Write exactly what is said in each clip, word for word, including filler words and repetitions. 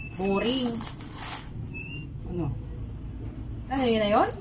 Boring. Ano? Ano yun na yun?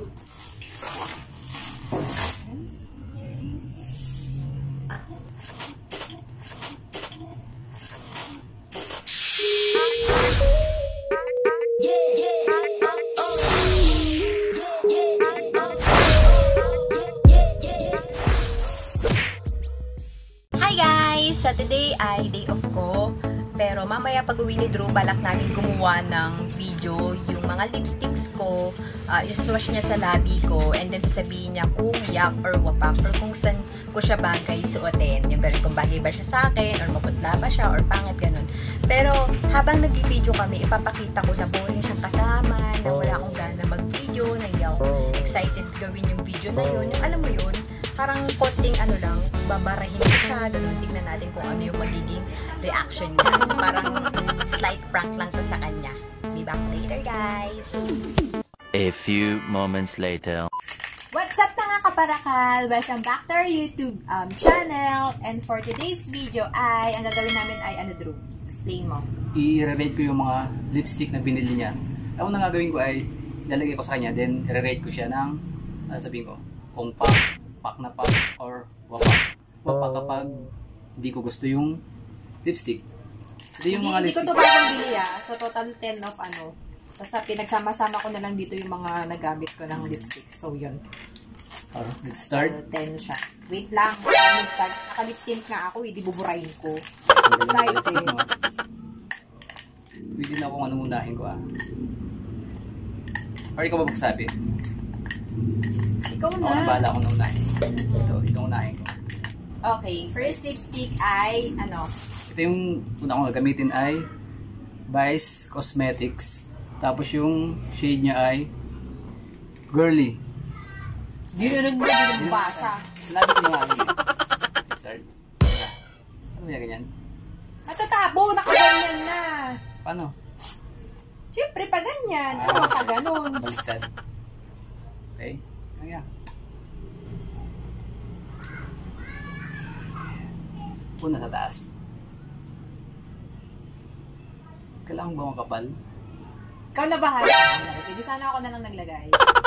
So today ay day off ko, pero mamaya pag uwi ni Drew, balak namin gumawa ng video yung mga lipsticks ko, uh, iswash niya sa labi ko, and then sasabihin niya kung yak or wapak, or kung saan ko siya bagay suotin, yung ganun, kung bagay ba siya sa akin, or maputla ba siya, or pangit, ganun. Pero habang nag-video kami, ipapakita ko na boring siyang kasama, na wala akong gana mag-video, na hindi ako excited gawin yung video na yun, yung alam mo yun, parang konting ano lang, babarahin ko siya, ganun, tignan natin kung ano yung magiging reaction niya. So parang slight prank lang to sa kanya. Be back later, guys! A few moments later. What's up mga kaparakal? Welcome back to our YouTube um, channel. And for today's video ay, ang gagawin namin ay ano, Drew? Explain mo. I-rate ko yung mga lipstick na binili niya. Ang unang gagawin ko ay, lalagay ko sa kanya, then i-rate ko siya ng, ano sabihin ko, kung pa pak na pak or wapak. Wapak kapag hindi ko gusto yung lipstick. Ito yung mga hindi, lipstick. Hindi ko ito bagong bili ah. So total ten of ano. Basta pinagsama-sama ko na lang dito yung mga nagamit ko ng lipstick. So yun. Oh, let's start. So, ten siya. Wait lang. Ano start? Naka-lip tint nga ako. Hindi buburahin ko. Excited. Pwede na akong anong unahin ko ah. Or ikaw ba magsabi? Ikaw na. Ako na bahala akong unahin. Ito, itong unahin ko. Okay, first lipstick ay, ano? Ito yung una kong gagamitin ay Vice Cosmetics. Tapos yung shade niya ay Girly. Yun mo, hindi mo basa. Sinabi ko na nga yun. Start. Ano ba ganyan? Matatabo, nakaganyan na. Paano? Siyempre, pa ganyan. Ah, ano ka ganon? Baliktad. Okay. Ayan. Una sa taas. Kailangan ba makapal? Ikaw na bahala. Pwede sana ako na lang naglagay.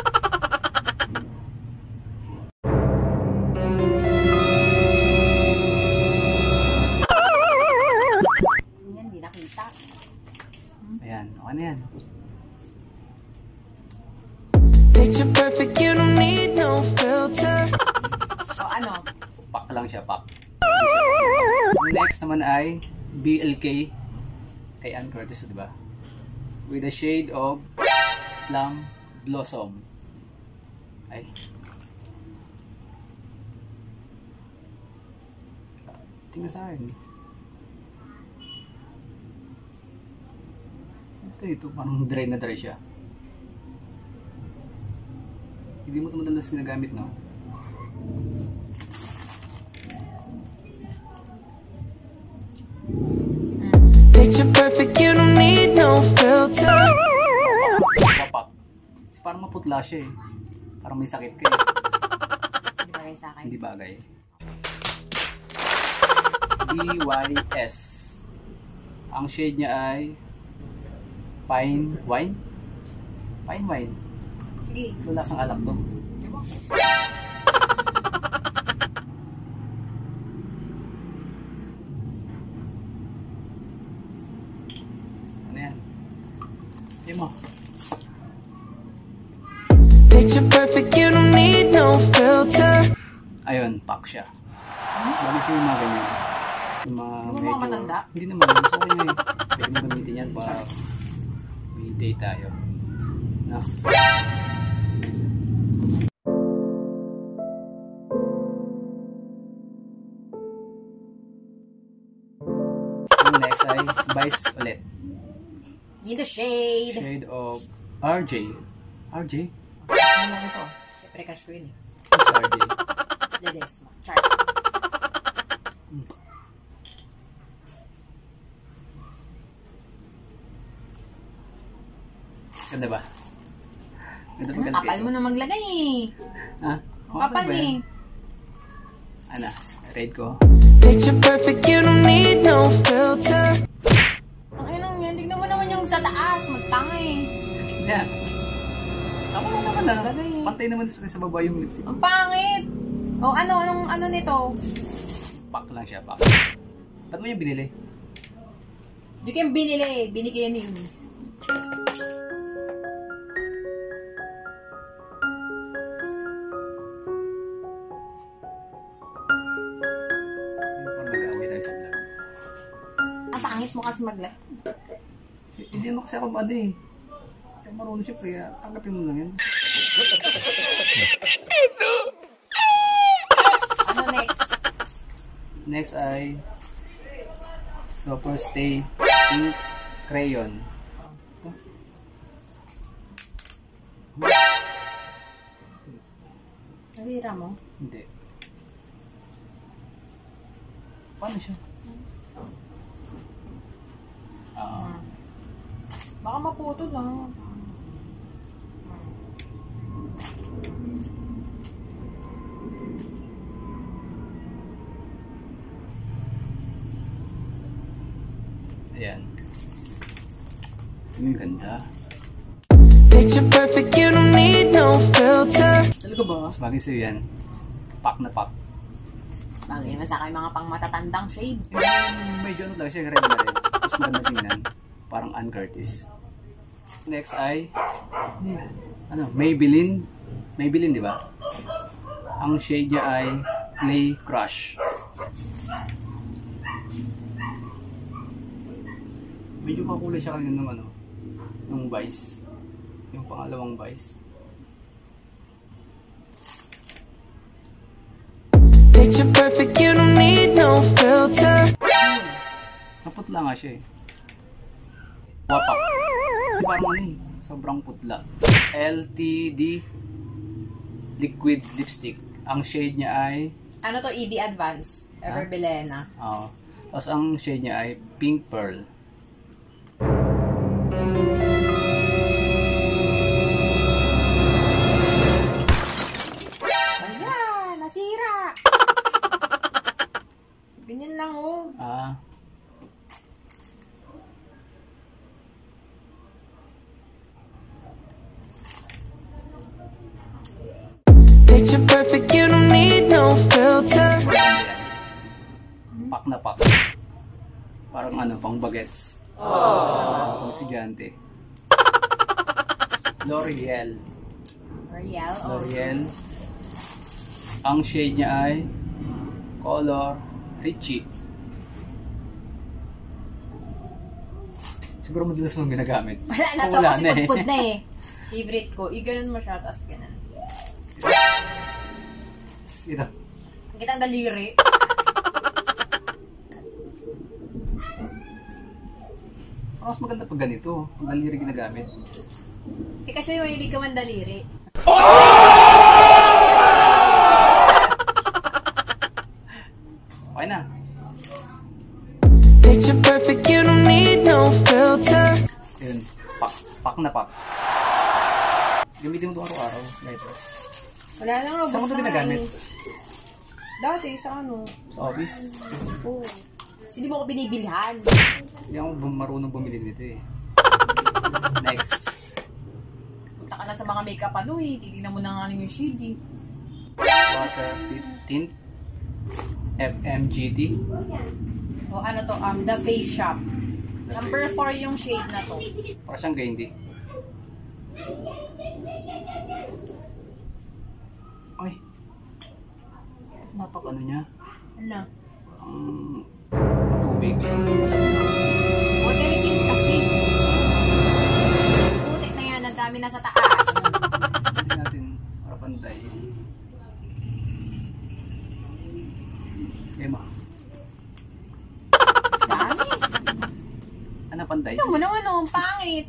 Yan, di nakita. Ayan, okay na yan. Picture perfect, you don't need no filter. O ano? Pak lang siya, pak. Ang next naman ay B L K kay Ann Curtis, diba? With a shade of Plum Blossom. Ay. Tingnan sa akin. Ito, ito parang dry na dry siya. Hindi mo ito madalas ginagamit, no? Picture perfect, you don't need no filter. Papak. Parang maputla siya eh. Parang may sakit ka eh. Hindi bagay sa akin. Hindi bagay. D Y S. Ang shade niya ay Pine Wine? Pine Wine. Sige. So, lasang alak to. Ano yan? Hindi mo. Picture perfect, you don't need no filter. Ayun, pack siya. Mas bagay siya yung mga ganyan. Yung mga Yung medyo... mga matanda? Hindi naman. Gusto ko niya eh. Pwede mo gamitin yan pa may day tayo. No? Yung next ay Vice ulit. In the shade. Shade of R J. R J? Ano mo ito? Siyempre, crush ko yun eh. What's R J? Ledesma. Char. Hmm. Ganda ba? Ganda ba ganda Kapal mo na maglagay eh. Ha? Ang kapal ba eh. yan? Ano? Rate ko. Picture perfect, you don't need no filter. Ang ilang yan. Tignan mo naman yung sa taas, magtangay. Yan. Tama lang naman na. Lagay. Pantay naman sa, sa baba yung lipstick. Ang pangit. O ano, anong ano nito? Pack lang siya, pack. Ba't mo yung binili? Di ko yung binili, binigyan yun. Yung parang nag-away tayo sa vlog. Ang pangit mo kasi mag-live. Eh, Hindi naman kasi ako ano eh. Kaya marunong siya, kaya tanggapin mo lang yan. Ano next? Next ay Super Stay Ink Crayon. Ito. Nalira mo? Hindi. Paano siya? Ah, Baka maputol lang. ayan. Ang ganda. Picture perfect, you don't need no filter. Talaga ba? Mas bagay sa'yo yan. Pack na pack. Bagay naman sa akin mga pang matatandang shade. Yung medyo ano talaga siya, red na red. Mas maganda tingnan. Parang Ann Curtis. Next ay ano, Maybelline. Maybelline, di ba? Ang shade niya ay Play Crush. Medyo kakulay siya kanina ng ano, ng Vice. Yung pangalawang Vice. Picture perfect, you don't need no filter. Naputla nga siya eh. Wapak. Kasi parang ano eh, sobrang putla. L T D Liquid Lipstick. Ang shade niya ay Ano to, E B Advance? Ever Belena. oh. Tapos ang shade niya ay Pink Pearl. Ayan, nasira. Ganyan lang oh. Ah. Picture perfect, you don't need no filter. Ayan. Pak na pak. Parang ano, pang bagets. Pang estudyante. L'Oreal. L'Oreal. Oh. L'Oreal. Ang shade niya ay Color Richie. Siguro madalas mong ginagamit. Wala na to Wala kasi na eh. pagpud na eh. Favorite ko. I-ganon mo siya, tapos ganon. Ito. Ang kitang daliri. Parang mas maganda pag ganito. Pag daliri ginagamit. Eh kasi yung hindi ka man daliri. Okay na. Picture perfect, you don't need no filter. Yun. Pak. Pak na pak. Gamitin mo ito araw-araw. Ito. Wala na nga. Saan mo ito ginagamit? Dati sa ano. Sa office? Oo. Kasi di mo ko binibilhan. Hindi ako bum- marunong bumili nito eh. Next. Punta ka na sa mga makeup ano eh. Titignan mo na nga yung shade eh. Water Tint. F M G T. O ano to, um, The Face Shop. Number four yung shade na to. Para siyang candy. Ay. Napak ano niya? Ano? Ang tubig. Water tint kasi. Putik na yan, ang dami na sa taas. Hindi natin para pantay. Emma. Dami. Ano pantay? Ano mo naman oh, ang pangit.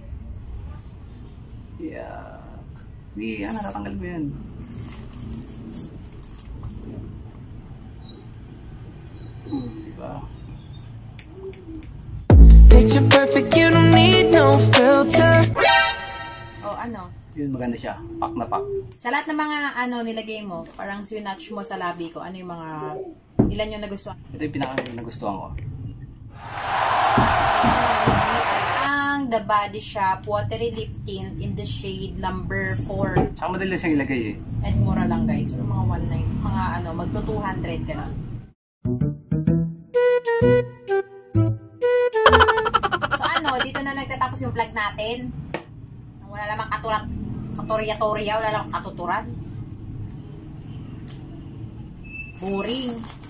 Yeah. Hindi, ano, tatanggal mo yan. Hmm, diba? Picture perfect, you don't need no filter. O ano? Yun, maganda siya. Pak na pak. Sa lahat ng mga ano nilagay mo, parang swinatch mo sa labi ko, ano yung mga, ilan yung nagustuhan? Ito yung pinaka nagustuhan ko. Ang the Body Shop Watery Lip Tint in the shade number four. Saka madali lang siyang ilagay eh. And mura lang guys. Or mga one nine, mga ano, magto two hundred ka na. So ano, dito na nagtatapos yung vlog natin. Wala namang katurat, katorya-torya, wala namang katuturan. Boring.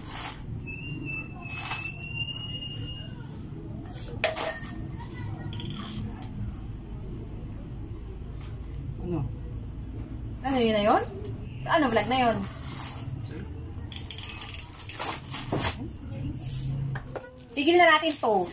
Ano? Ano yun na yun? So, ano vlog na yun? Tigil na natin to.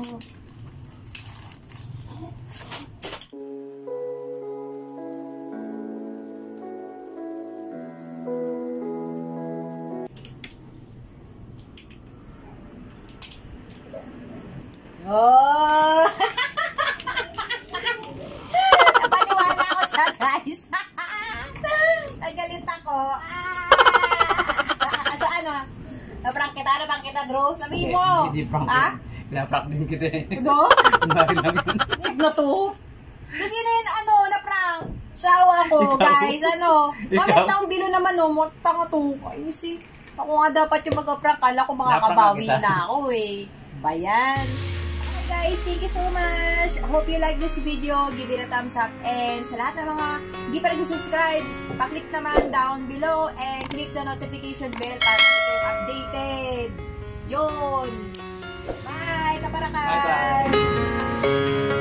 Oh! Napaniwala ako siya, guys. Nagalit ako. Ah! So, ano? Na-prank kita? Na-prank kita, Drew? Sabihin mo. Hindi prank. Ha? Pina-prank din kita eh. Ano? Kunwari lang yun. Huwag na to. Kasi na yun, ano, na-prank. Siyaw ako, guys. Ano? Comment down below naman, no? Tanga to. Ay, si. Ako nga dapat yung mag-prank. Kala ko makakabawi Na-prank kita. na ako, eh. Bayan. Guys, thank you so much. I hope you like this video. Give it a thumbs up. And sa lahat ng mga hindi pa nag-subscribe, pa-click naman down below and click the notification bell para kayo updated. Yun. Bye, kaparakan! Bye-bye!